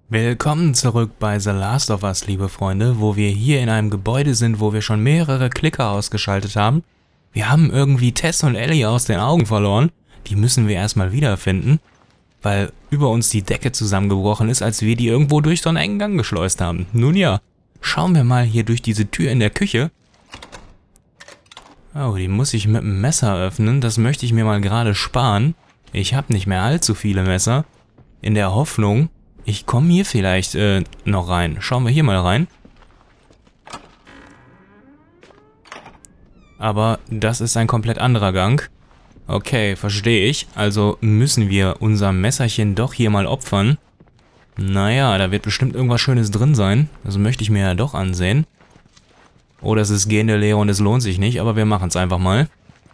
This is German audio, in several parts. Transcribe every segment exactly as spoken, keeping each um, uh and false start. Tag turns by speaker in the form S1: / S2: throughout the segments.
S1: Willkommen zurück bei The Last of Us, liebe Freunde, wo wir hier in einem Gebäude sind, wo wir schon mehrere Klicker ausgeschaltet haben. Wir haben irgendwie Tess und Ellie aus den Augen verloren. Die müssen wir erstmal wiederfinden, weil über uns die Decke zusammengebrochen ist, als wir die irgendwo durch so einen engen Gang geschleust haben. Nun ja, schauen wir mal hier durch diese Tür in der Küche. Oh, die muss ich mit dem Messer öffnen. Das möchte ich mir mal gerade sparen. Ich habe nicht mehr allzu viele Messer. In der Hoffnung, ich komme hier vielleicht äh, noch rein. Schauen wir hier mal rein. Aber das ist ein komplett anderer Gang. Okay, verstehe ich. Also müssen wir unser Messerchen doch hier mal opfern. Naja, da wird bestimmt irgendwas Schönes drin sein. Das möchte ich mir ja doch ansehen. Oder es ist gehende Leere und es lohnt sich nicht, aber wir machen es einfach mal.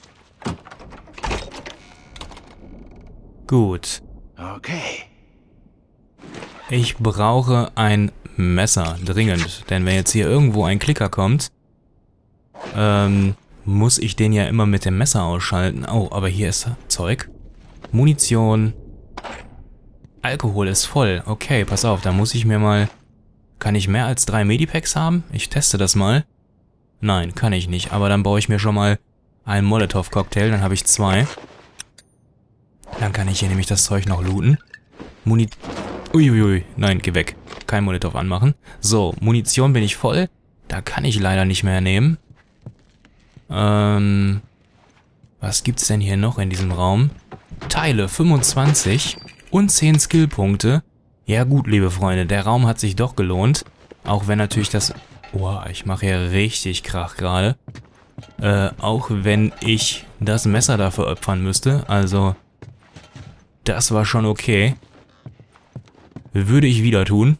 S1: Gut.
S2: Okay.
S1: Ich brauche ein Messer, dringend. Denn wenn jetzt hier irgendwo ein Klicker kommt, ähm, muss ich den ja immer mit dem Messer ausschalten. Oh, aber hier ist Zeug. Munition. Alkohol ist voll. Okay, pass auf, da muss ich mir mal... Kann ich mehr als drei Medipacks haben? Ich teste das mal. Nein, kann ich nicht. Aber dann baue ich mir schon mal einen Molotow-Cocktail. Dann habe ich zwei. Dann kann ich hier nämlich das Zeug noch looten. Muni... Uiuiui, nein, geh weg. Kein Molotow anmachen. So, Munition bin ich voll. Da kann ich leider nicht mehr nehmen. Ähm... Was gibt's denn hier noch in diesem Raum? Teile, fünfundzwanzig und zehn Skillpunkte. Ja gut, liebe Freunde, der Raum hat sich doch gelohnt. Auch wenn natürlich das... Oh, ich mache hier richtig Krach gerade. Äh, auch wenn ich das Messer dafür opfern müsste. Also, das war schon okay. Würde ich wieder tun.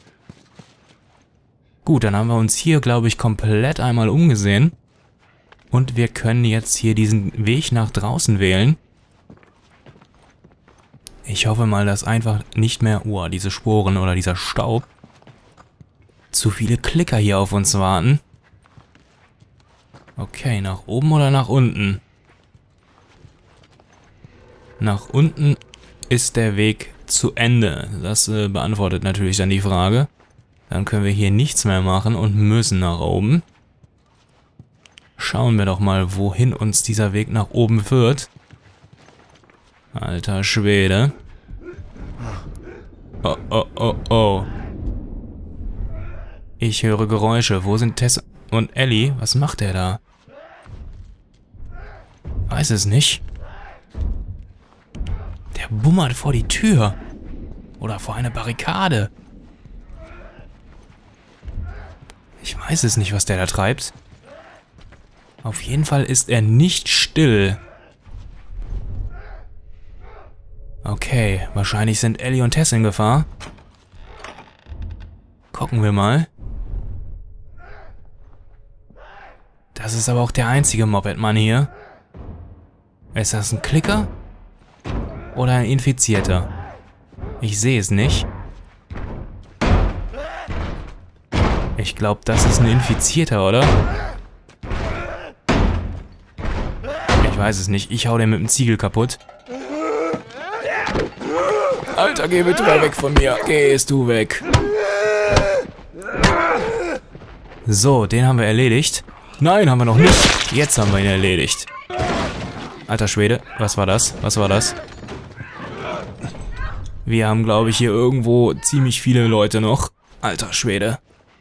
S1: Gut, dann haben wir uns hier, glaube ich, komplett einmal umgesehen. Und wir können jetzt hier diesen Weg nach draußen wählen. Ich hoffe mal, dass einfach nicht mehr, oh, diese Sporen oder dieser Staub, zu viele Klicker hier auf uns warten. Okay, nach oben oder nach unten? Nach unten ist der Weg zu Ende. Das äh, beantwortet natürlich dann die Frage. Dann können wir hier nichts mehr machen und müssen nach oben. Schauen wir doch mal, wohin uns dieser Weg nach oben führt. Alter Schwede. Oh, oh, oh, oh. Ich höre Geräusche. Wo sind Tess und Ellie? Was macht der da? Weiß es nicht. Der bummert vor die Tür. Oder vor eine Barrikade. Ich weiß es nicht, was der da treibt. Auf jeden Fall ist er nicht still. Okay, wahrscheinlich sind Ellie und Tess in Gefahr. Gucken wir mal. Das ist aber auch der einzige Moped-Mann hier. Ist das ein Klicker? Oder ein Infizierter? Ich sehe es nicht. Ich glaube, das ist ein Infizierter, oder? Ich weiß es nicht. Ich hau den mit dem Ziegel kaputt. Alter, geh bitte mal weg von mir. Gehst du weg. So, den haben wir erledigt. Nein, haben wir noch nicht. Jetzt haben wir ihn erledigt. Alter Schwede, was war das? Was war das? Wir haben, glaube ich, hier irgendwo ziemlich viele Leute noch. Alter Schwede.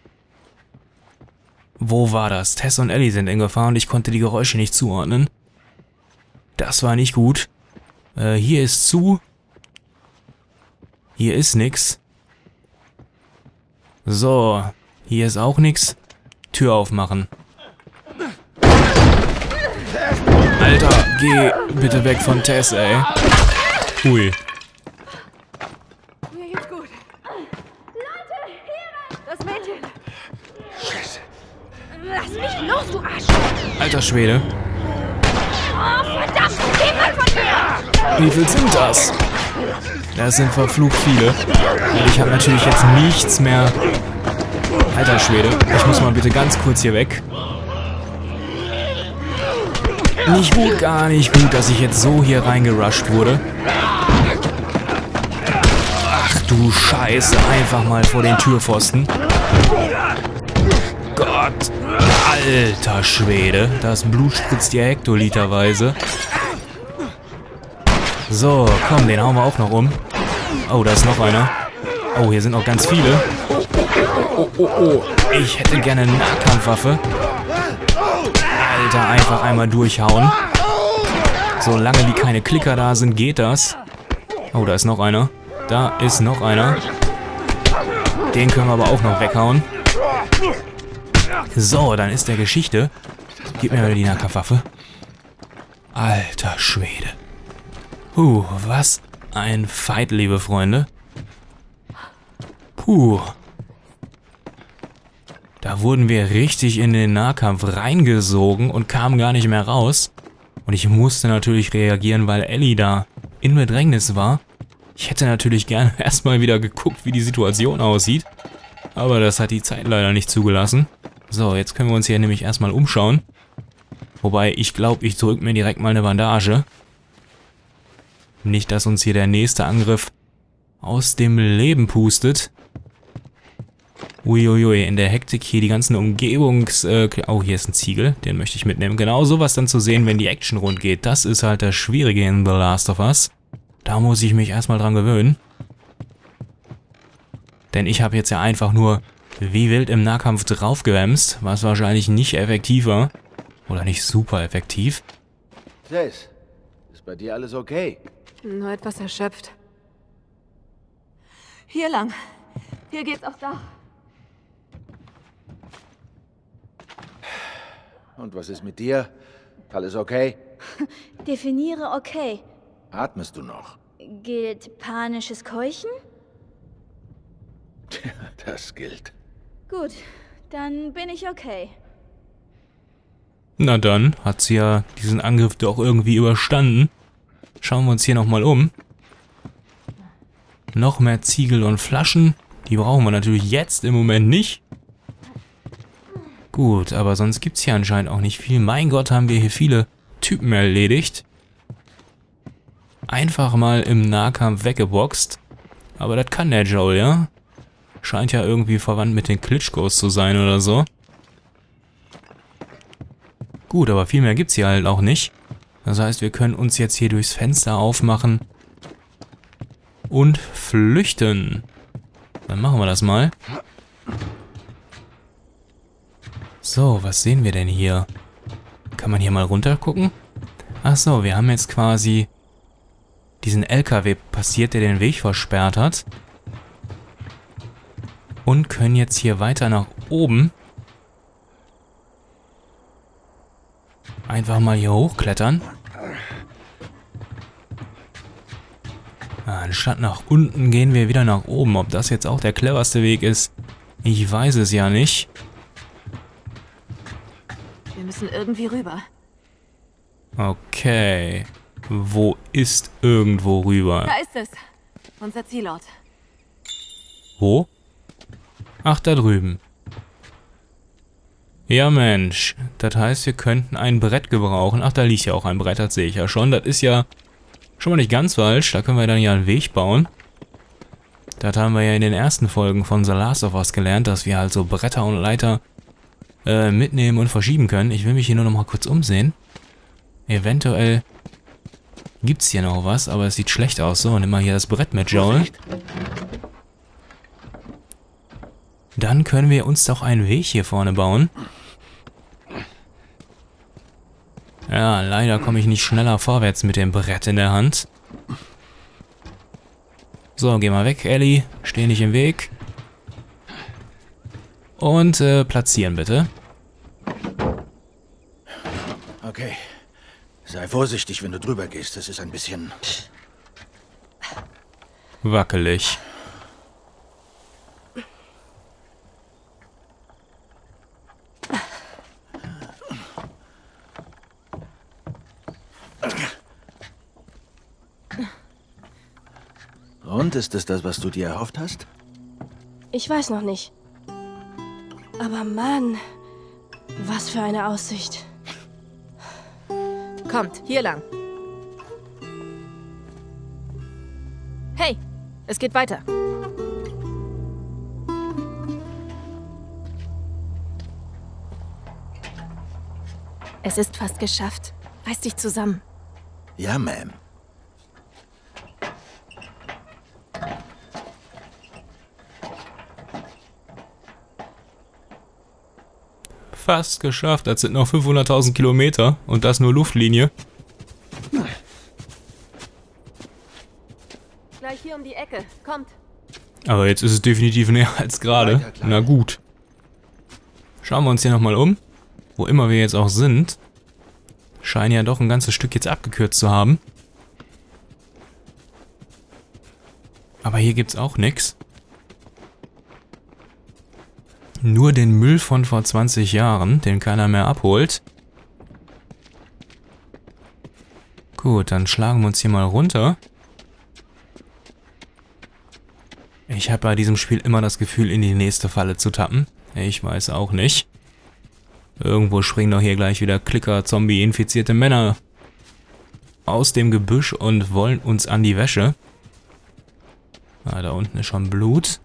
S1: Wo war das? Tess und Ellie sind in Gefahr und ich konnte die Geräusche nicht zuordnen. Das war nicht gut. Äh, hier ist zu. Hier ist nix. So, hier ist auch nix. Tür aufmachen. Alter, geh bitte weg von Tess, ey. Hui.
S3: Mir geht's gut. Leute, hier! Das Mädchen! Scheiße. Lass mich los, du Arsch!
S1: Alter Schwede.
S3: Oh, verdammt! Geh weg von mir!
S1: Wie viel sind das? Das sind verflucht viele. Und ich habe natürlich jetzt nichts mehr. Alter Schwede, ich muss mal bitte ganz kurz hier weg. Nicht gut, gar nicht gut, dass ich jetzt so hier reingerusht wurde. Ach du Scheiße, einfach mal vor den Türpfosten. Gott, alter Schwede, das Blut spritzt ja hektoliterweise. So, komm, den hauen wir auch noch um. Oh, da ist noch einer. Oh, hier sind noch ganz viele. Oh, oh, oh, ich hätte gerne eine Nahkampfwaffe. Alter, einfach einmal durchhauen. Solange wie keine Klicker da sind, geht das. Oh, da ist noch einer. Da ist noch einer. Den können wir aber auch noch weghauen. So, dann ist der Geschichte. Gib mir mal die Nahkampfwaffe. Alter Schwede. Puh, was ein Fight, liebe Freunde. Puh. Da wurden wir richtig in den Nahkampf reingesogen und kamen gar nicht mehr raus. Und ich musste natürlich reagieren, weil Ellie da in Bedrängnis war. Ich hätte natürlich gerne erstmal wieder geguckt, wie die Situation aussieht. Aber das hat die Zeit leider nicht zugelassen. So, jetzt können wir uns hier nämlich erstmal umschauen. Wobei, ich glaube, ich drücke mir direkt mal eine Bandage. Nicht, dass uns hier der nächste Angriff aus dem Leben pustet. Uiuiui, in der Hektik hier die ganzen Umgebungs... Äh, oh, hier ist ein Ziegel, den möchte ich mitnehmen. Genau sowas dann zu sehen, wenn die Action rund geht. Das ist halt das Schwierige in The Last of Us. Da muss ich mich erstmal dran gewöhnen. Denn ich habe jetzt ja einfach nur wie wild im Nahkampf draufgewämst, was wahrscheinlich nicht effektiv war. Oder nicht super effektiv.
S2: Tess, ist bei dir alles okay?
S3: Nur etwas erschöpft. Hier lang. Hier geht's aufs Dach.
S2: Und was ist mit dir? Alles okay?
S4: Definiere okay.
S2: Atmest du noch?
S4: Gilt panisches Keuchen?
S2: Tja, das gilt.
S4: Gut, dann bin ich okay.
S1: Na dann, hat sie ja diesen Angriff doch irgendwie überstanden. Schauen wir uns hier nochmal um. Noch mehr Ziegel und Flaschen. Die brauchen wir natürlich jetzt im Moment nicht. Gut, aber sonst gibt es hier anscheinend auch nicht viel. Mein Gott, haben wir hier viele Typen erledigt. Einfach mal im Nahkampf weggeboxt. Aber das kann der Joel, ja? Scheint ja irgendwie verwandt mit den Klitschkos zu sein oder so. Gut, aber viel mehr gibt's hier halt auch nicht. Das heißt, wir können uns jetzt hier durchs Fenster aufmachen und flüchten. Dann machen wir das mal. So, was sehen wir denn hier? Kann man hier mal runter gucken? Ach so, wir haben jetzt quasi diesen L K W passiert, der den Weg versperrt hat. Und können jetzt hier weiter nach oben. Einfach mal hier hochklettern. Anstatt nach unten gehen wir wieder nach oben. Ob das jetzt auch der cleverste Weg ist, ich weiß es ja nicht.
S3: Wir müssen irgendwie rüber.
S1: Okay. Wo ist irgendwo rüber?
S3: Da ist es. Unser Zielort.
S1: Wo? Ach, da drüben. Ja, Mensch. Das heißt, wir könnten ein Brett gebrauchen. Ach, da liegt ja auch ein Brett, das sehe ich ja schon. Das ist ja schon mal nicht ganz falsch. Da können wir dann ja einen Weg bauen. Das haben wir ja in den ersten Folgen von The Last of Us gelernt, dass wir halt so Bretter und Leiter äh, mitnehmen und verschieben können. Ich will mich hier nur noch mal kurz umsehen. Eventuell gibt es hier noch was, aber es sieht schlecht aus. So, nimm mal hier das Brett mit, Joel. Dann können wir uns doch einen Weg hier vorne bauen. Ja, leider komme ich nicht schneller vorwärts mit dem Brett in der Hand. So, geh mal weg, Ellie. Steh nicht im Weg. Und äh, platzieren, bitte.
S2: Okay. Sei vorsichtig, wenn du drüber gehst. Das ist ein bisschen
S1: wackelig.
S2: Und ist es das, was du dir erhofft hast?
S4: Ich weiß noch nicht. Aber Mann, was für eine Aussicht.
S3: Kommt, hier lang. Hey, Es geht weiter. Es ist fast geschafft. Reiß dich zusammen.
S2: Ja, Ma'am.
S1: Fast geschafft. Das sind noch fünfhunderttausend Kilometer. Und das nur Luftlinie.
S3: Gleich hier um die Ecke. Kommt.
S1: Aber jetzt ist es definitiv näher als gerade. Na gut. Schauen wir uns hier nochmal um. Wo immer wir jetzt auch sind. Scheinen ja doch ein ganzes Stück jetzt abgekürzt zu haben. Aber hier gibt's auch nichts. Nur den Müll von vor zwanzig Jahren, den keiner mehr abholt. Gut, dann schlagen wir uns hier mal runter. Ich habe bei diesem Spiel immer das Gefühl, in die nächste Falle zu tappen. Ich weiß auch nicht. Irgendwo springen doch hier gleich wieder Klicker, Zombie, infizierte Männer aus dem Gebüsch und wollen uns an die Wäsche. Ah, da unten ist schon Blut.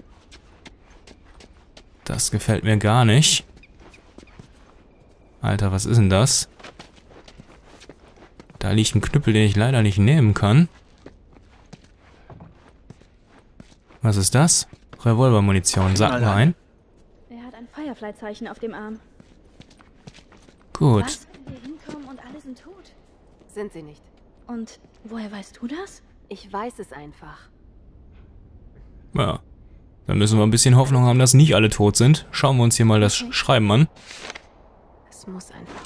S1: Das gefällt mir gar nicht. Alter, was ist denn das? Da liegt ein Knüppel, den ich leider nicht nehmen kann. Was ist das? Revolvermunition, sacken wir ein.
S5: Er hat ein Firefly-Zeichen auf dem Arm.
S1: Gut.
S5: Was, wenn wir hinkommen und alle sind tot?
S3: Sind sie nicht.
S5: Und woher weißt du das?
S3: Ich weiß es einfach.
S1: Ja. Dann müssen wir ein bisschen Hoffnung haben, dass nicht alle tot sind. Schauen wir uns hier mal das Schreiben an.
S3: Es muss einfach.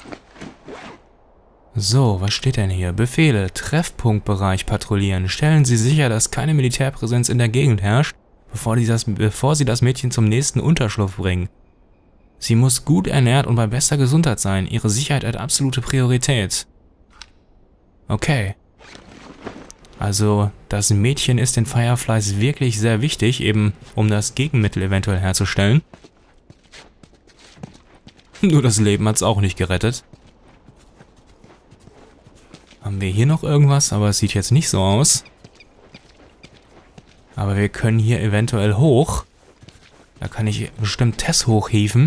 S1: So, was steht denn hier? Befehle. Treffpunktbereich patrouillieren. Stellen Sie sicher, dass keine Militärpräsenz in der Gegend herrscht, bevor, die das, bevor Sie das Mädchen zum nächsten Unterschlupf bringen. Sie muss gut ernährt und bei bester Gesundheit sein. Ihre Sicherheit hat absolute Priorität. Okay. Also, das Mädchen ist den Fireflies wirklich sehr wichtig, eben um das Gegenmittel eventuell herzustellen. Nur das Leben hat es auch nicht gerettet. Haben wir hier noch irgendwas? Aber es sieht jetzt nicht so aus. Aber wir können hier eventuell hoch. Da kann ich bestimmt Tess hochhieven.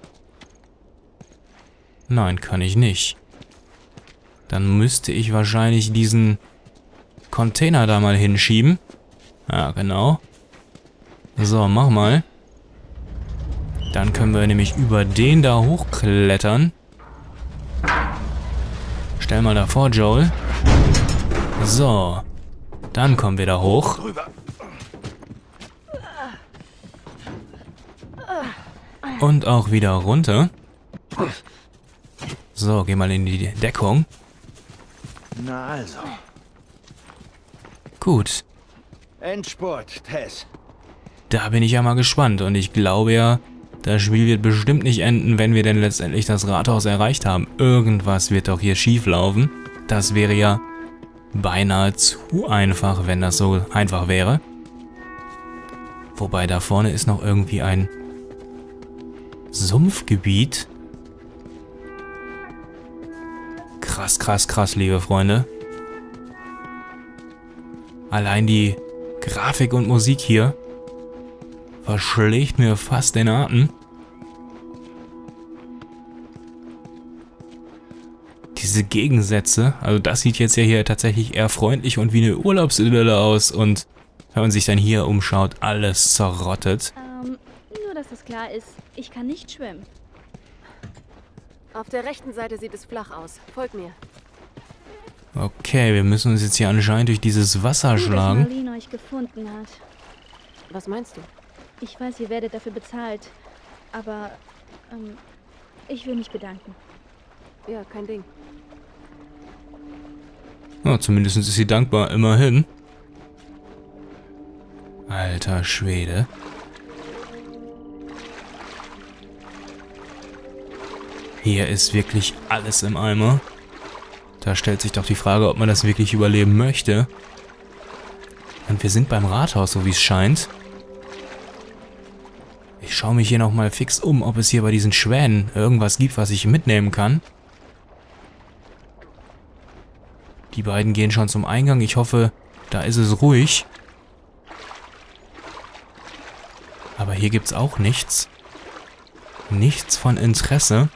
S1: Nein, kann ich nicht. Dann müsste ich wahrscheinlich diesen Container da mal hinschieben. Ja, genau. So, mach mal. Dann können wir nämlich über den da hochklettern. Stell mal davor, Joel. So. Dann kommen wir da hoch. Und auch wieder runter. So, geh mal in die Deckung.
S2: Na also.
S1: Gut.
S2: Endspurt, Tess.
S1: Da bin ich ja mal gespannt. Und ich glaube ja, das Spiel wird bestimmt nicht enden, wenn wir denn letztendlich das Rathaus erreicht haben. Irgendwas wird doch hier schief laufen. Das wäre ja beinahe zu einfach, wenn das so einfach wäre. Wobei da vorne ist noch irgendwie ein Sumpfgebiet. Krass, krass, krass, liebe Freunde. Allein die Grafik und Musik hier verschlägt mir fast den Atem. Diese Gegensätze, also das sieht jetzt ja hier tatsächlich eher freundlich und wie eine Urlaubsidylle aus. Und wenn man sich dann hier umschaut, alles zerrottet.
S5: Ähm, nur dass das klar ist, ich kann nicht schwimmen.
S3: Auf der rechten Seite sieht es flach aus. Folg mir.
S1: Okay, wir müssen uns jetzt hier anscheinend durch dieses Wasser
S5: Gut, dass
S1: schlagen.
S5: Marlene euch gefunden hat.
S3: Was meinst du?
S5: Ich weiß, ihr werdet dafür bezahlt. Aber, ähm, ich will mich bedanken.
S3: Ja, kein Ding.
S1: Ja, zumindest ist sie dankbar, immerhin. Alter Schwede. Hier ist wirklich alles im Eimer. Da stellt sich doch die Frage, ob man das wirklich überleben möchte. Und wir sind beim Rathaus, so wie es scheint. Ich schaue mich hier nochmal fix um, ob es hier bei diesen Schwänen irgendwas gibt, was ich mitnehmen kann. Die beiden gehen schon zum Eingang. Ich hoffe, da ist es ruhig. Aber hier gibt's auch nichts. Nichts von Interesse.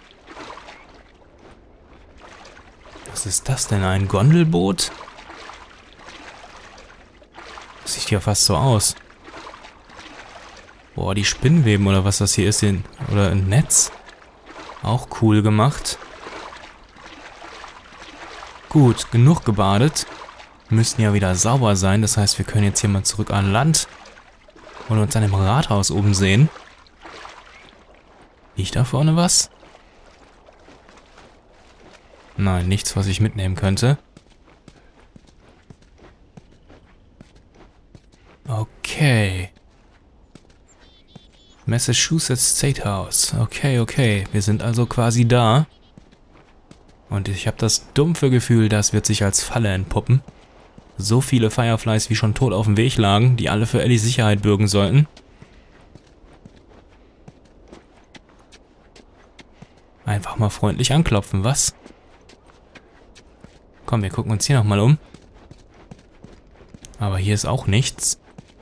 S1: Was ist das denn? Ein Gondelboot? Das sieht ja fast so aus. Boah, die Spinnweben oder was das hier ist. Oder ein Netz. Auch cool gemacht. Gut, genug gebadet. Müssen ja wieder sauber sein. Das heißt, wir können jetzt hier mal zurück an Land. Und uns an dem Rathaus oben sehen. Liegt da vorne was? Nein, nichts, was ich mitnehmen könnte. Okay. Massachusetts State House. Okay, okay. Wir sind also quasi da. Und ich habe das dumpfe Gefühl, das wird sich als Falle entpuppen. So viele Fireflies, wie schon tot auf dem Weg lagen, die alle für Ellies Sicherheit bürgen sollten. Einfach mal freundlich anklopfen, was? Komm, wir gucken uns hier nochmal um. Aber hier ist auch nichts.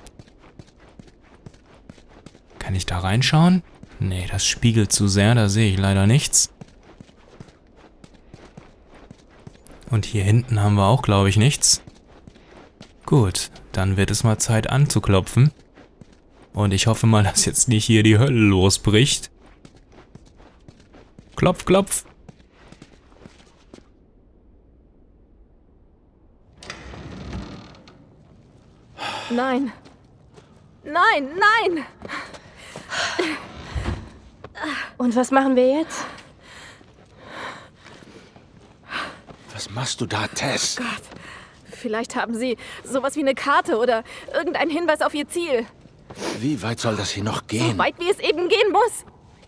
S1: Kann ich da reinschauen? Nee, das spiegelt zu sehr, da sehe ich leider nichts. Und hier hinten haben wir auch, glaube ich, nichts. Gut, dann wird es mal Zeit anzuklopfen. Und ich hoffe mal, dass jetzt nicht hier die Hölle losbricht. Klopf, klopf.
S3: Nein. Nein, nein!
S4: Und was machen wir jetzt?
S2: Was machst du da, Tess?
S3: Gott. Vielleicht haben Sie sowas wie eine Karte oder irgendeinen Hinweis auf Ihr Ziel.
S2: Wie weit soll das hier noch gehen?
S3: So weit, wie es eben gehen muss.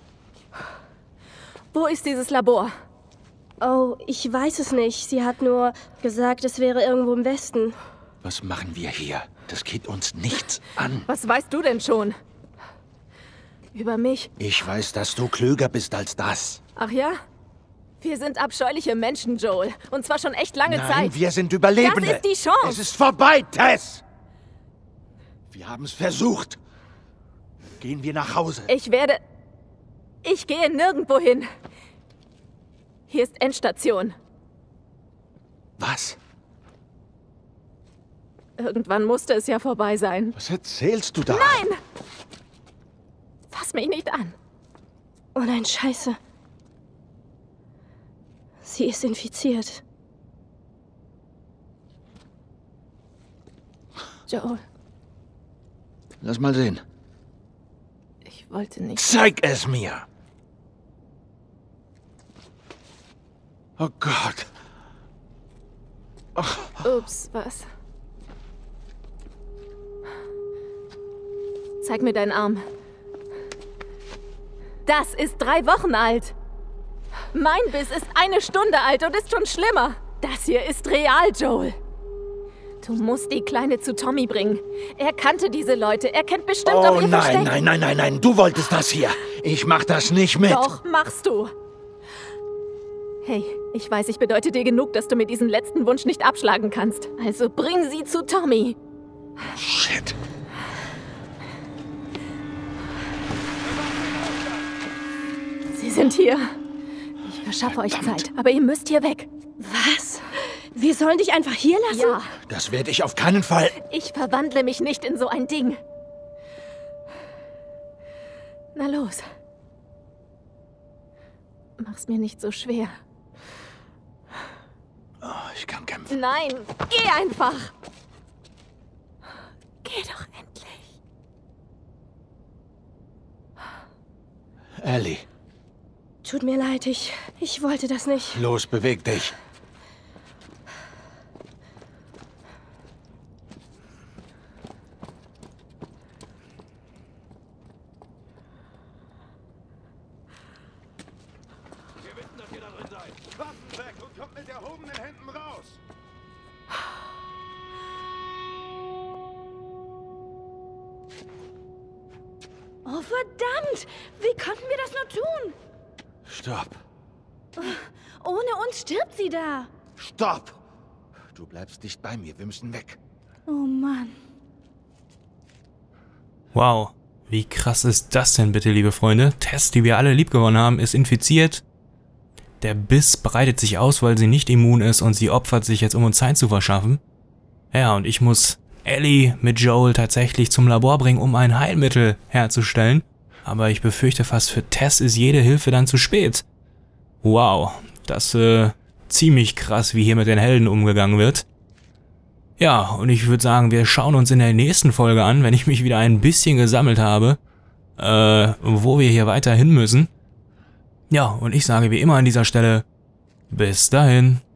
S3: Wo ist dieses Labor?
S4: Oh, ich weiß es nicht. Sie hat nur gesagt, es wäre irgendwo im Westen.
S2: Was machen wir hier? Das geht uns nichts an.
S3: Was weißt du denn schon? Über mich?
S2: Ich weiß, dass du klüger bist als das.
S3: Ach ja? Wir sind abscheuliche Menschen, Joel. Und zwar schon echt lange
S2: Nein,
S3: Zeit.
S2: wir sind Überlebende.
S3: Das ist die Chance.
S2: Es ist vorbei, Tess! Wir haben es versucht. Gehen wir nach Hause.
S3: Ich werde... Ich gehe nirgendwo hin. Hier ist Endstation.
S2: Was?
S3: Irgendwann musste es ja vorbei sein.
S2: Was erzählst du da?
S3: Nein! Fass mich nicht an.
S4: Oh nein, Scheiße. Sie ist infiziert.
S3: Joel,
S2: Lass mal sehen.
S3: ich wollte nicht...
S2: Zeig es mir! Oh Gott.
S3: Ups, was? Zeig mir deinen Arm. Das ist drei Wochen alt. Mein Biss ist eine Stunde alt und ist schon schlimmer. Das hier ist real, Joel. Du musst die Kleine zu Tommy bringen. Er kannte diese Leute. Er kennt bestimmt auch
S2: Oh
S3: ihr
S2: nein,
S3: Versteck.
S2: nein, nein, nein, nein. Du wolltest das hier. Ich mach das nicht mit.
S3: Doch, machst du. Hey, ich weiß, ich bedeute dir genug, dass du mir diesen letzten Wunsch nicht abschlagen kannst. Also bring sie zu Tommy.
S2: Shit.
S3: Sie sind hier. Ich verschaffe euch Zeit, aber ihr müsst hier weg.
S4: Was? Wir sollen dich einfach hier lassen?
S3: Ja,
S2: Das werde ich auf keinen Fall.
S3: ich verwandle mich nicht in so ein Ding. Na los. Mach's mir nicht so schwer.
S2: Oh, ich kann kämpfen.
S3: Nein, geh einfach. Geh doch endlich.
S2: Ellie,
S4: Tut mir leid, ich, ich wollte das nicht.
S2: los, beweg dich.
S6: Wir wissen, dass ihr da drin seid. Waffen weg und kommt mit erhobenen Händen raus.
S5: Oh, verdammt! Wie konnten wir das nur tun?
S2: Stopp.
S5: Ohne uns stirbt sie da.
S2: Stopp. Du bleibst dicht bei mir. Wir müssen weg.
S5: Oh Mann.
S1: Wow. Wie krass ist das denn bitte, liebe Freunde? Tess, die wir alle liebgewonnen haben, ist infiziert. Der Biss breitet sich aus, weil sie nicht immun ist und sie opfert sich jetzt, um uns Zeit zu verschaffen. Ja, und ich muss Ellie mit Joel tatsächlich zum Labor bringen, um ein Heilmittel herzustellen. Aber ich befürchte fast, für Tess ist jede Hilfe dann zu spät. Wow, das ist äh, ziemlich krass, wie hier mit den Helden umgegangen wird. Ja, und ich würde sagen, wir schauen uns in der nächsten Folge an, wenn ich mich wieder ein bisschen gesammelt habe, äh, wo wir hier weiter hin müssen. Ja, und ich sage wie immer an dieser Stelle, bis dahin.